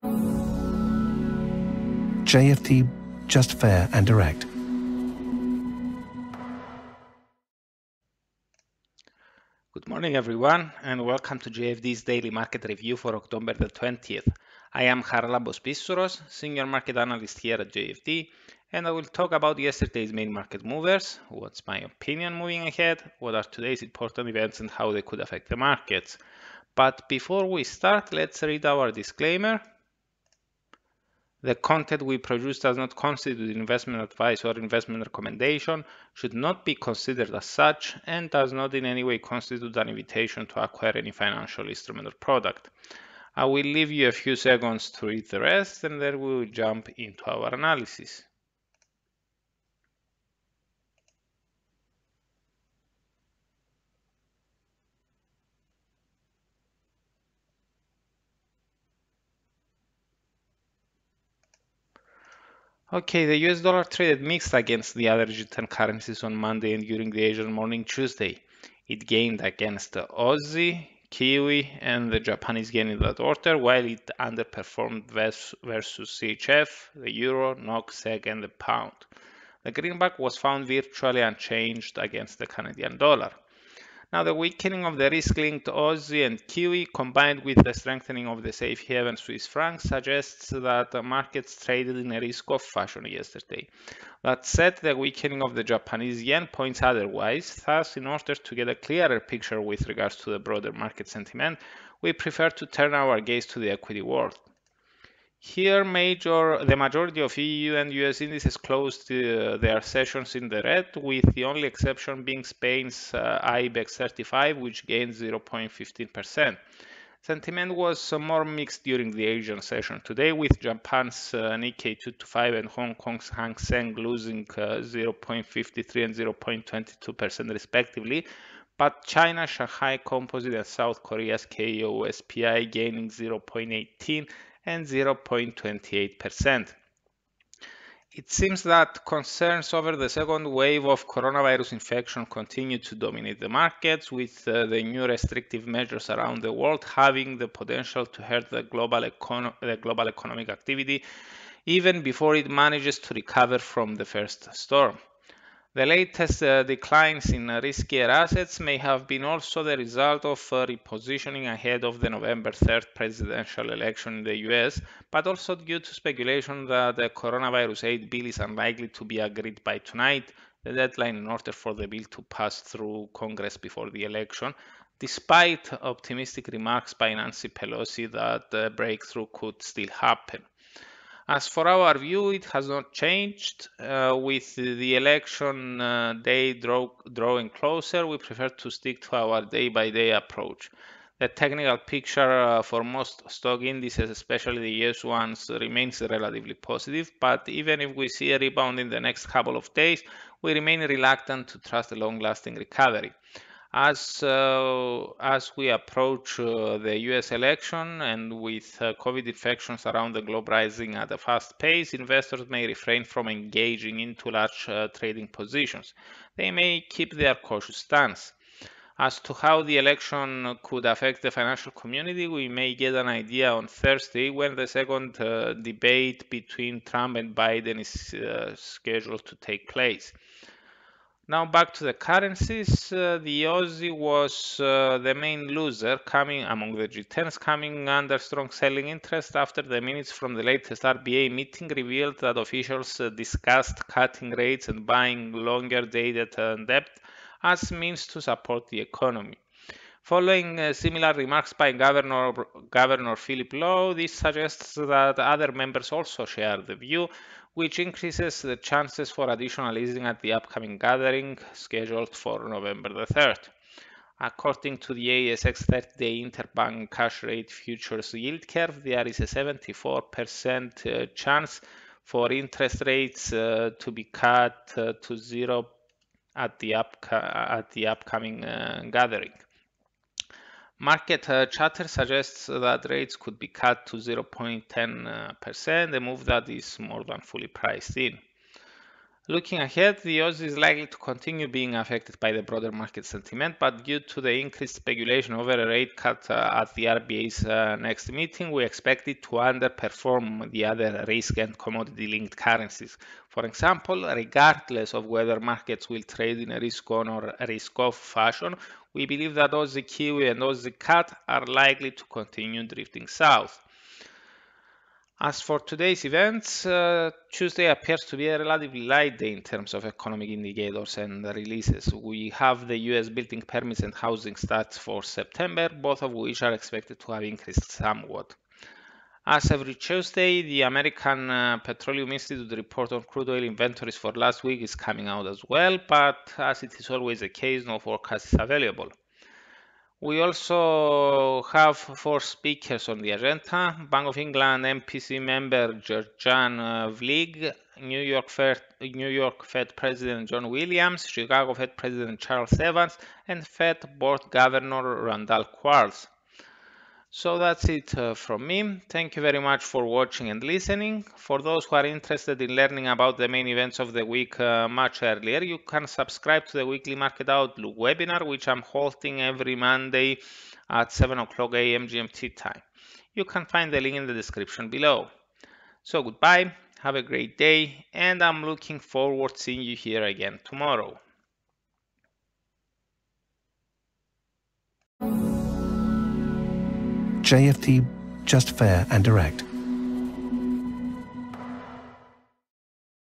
JFD, just fair and direct. Good morning, everyone, and welcome to JFD's daily market review for October the 20th. I am Charalambos Pissouros, Senior Market Analyst here at JFD, and I will talk about yesterday's main market movers, what's my opinion moving ahead, what are today's important events, and how they could affect the markets. But before we start, let's read our disclaimer. The content we produce does not constitute investment advice or investment recommendation, should not be considered as such, and does not in any way constitute an invitation to acquire any financial instrument or product. I will leave you a few seconds to read the rest, and then we will jump into our analysis. Okay, the US dollar traded mixed against the other G10 currencies on Monday and during the Asian morning Tuesday. It gained against the Aussie, Kiwi, and the Japanese yen in that order, while it underperformed versus CHF, the Euro, NOK, SEK, and the Pound. The greenback was found virtually unchanged against the Canadian dollar. Now, the weakening of the risk-linked Aussie and Kiwi combined with the strengthening of the safe haven Swiss franc suggests that the markets traded in a risk-off fashion yesterday. That said, the weakening of the Japanese yen points otherwise. Thus, in order to get a clearer picture with regards to the broader market sentiment, we prefer to turn our gaze to the equity world. Here, the majority of EU and US indices closed their sessions in the red, with the only exception being Spain's IBEX 35, which gained 0.15%. Sentiment was more mixed during the Asian session today, with Japan's Nikkei 225 and Hong Kong's Hang Seng losing 0.53 and 0.22% respectively, but China's Shanghai Composite and South Korea's KOSPI gaining 0.18 and 0.28%. It seems that concerns over the second wave of coronavirus infection continue to dominate the markets, with the new restrictive measures around the world having the potential to hurt the global economic activity even before it manages to recover from the first storm. The latest declines in riskier assets may have been also the result of repositioning ahead of the November 3rd presidential election in the US, but also due to speculation that the coronavirus aid bill is unlikely to be agreed by tonight, the deadline in order for the bill to pass through Congress before the election, despite optimistic remarks by Nancy Pelosi that the breakthrough could still happen. As for our view, it has not changed. With the election day drawing closer, we prefer to stick to our day-by-day approach. The technical picture for most stock indices, especially the US ones, remains relatively positive, but even if we see a rebound in the next couple of days, we remain reluctant to trust a long-lasting recovery. As we approach the US election and with COVID infections around the globe rising at a fast pace, investors may refrain from engaging into large trading positions. They may keep their cautious stance. As to how the election could affect the financial community, we may get an idea on Thursday when the second debate between Trump and Biden is scheduled to take place. Now back to the currencies. The Aussie was the main loser coming among the G10s, coming under strong selling interest after the minutes from the latest RBA meeting revealed that officials discussed cutting rates and buying longer dated debt as means to support the economy. Following similar remarks by Governor Philip Lowe, this suggests that other members also share the view, which increases the chances for additional easing at the upcoming gathering scheduled for November the 3rd. According to the ASX 30-day interbank cash rate futures yield curve, there is a 74% chance for interest rates to be cut to zero at the upcoming gathering. Market chatter suggests that rates could be cut to 0.10%, a move that is more than fully priced in. Looking ahead, the Aussie is likely to continue being affected by the broader market sentiment, but due to the increased speculation over a rate cut at the RBA's next meeting, we expect it to underperform the other risk and commodity-linked currencies. For example, regardless of whether markets will trade in a risk-on or risk-off fashion, we believe that Aussie Kiwi and Aussie CAD are likely to continue drifting south. As for today's events, Tuesday appears to be a relatively light day in terms of economic indicators and releases. We have the US building permits and housing stats for September, both of which are expected to have increased somewhat. As every Tuesday, the American Petroleum Institute report on crude oil inventories for last week is coming out as well, but as it is always the case, no forecast is available. We also have 4 speakers on the agenda: Bank of England MPC member Georgian Vlig, New York Fed President John Williams, Chicago Fed President Charles Evans, and Fed Board Governor Randall Quarles. So that's it from me. Thank you very much for watching and listening. For those who are interested in learning about the main events of the week much earlier, you can subscribe to the weekly Market Outlook webinar, which I'm holding every Monday at 7 o'clock a.m. GMT time. You can find the link in the description below. So goodbye, have a great day, and I'm looking forward to seeing you here again tomorrow. JFT, just fair and direct.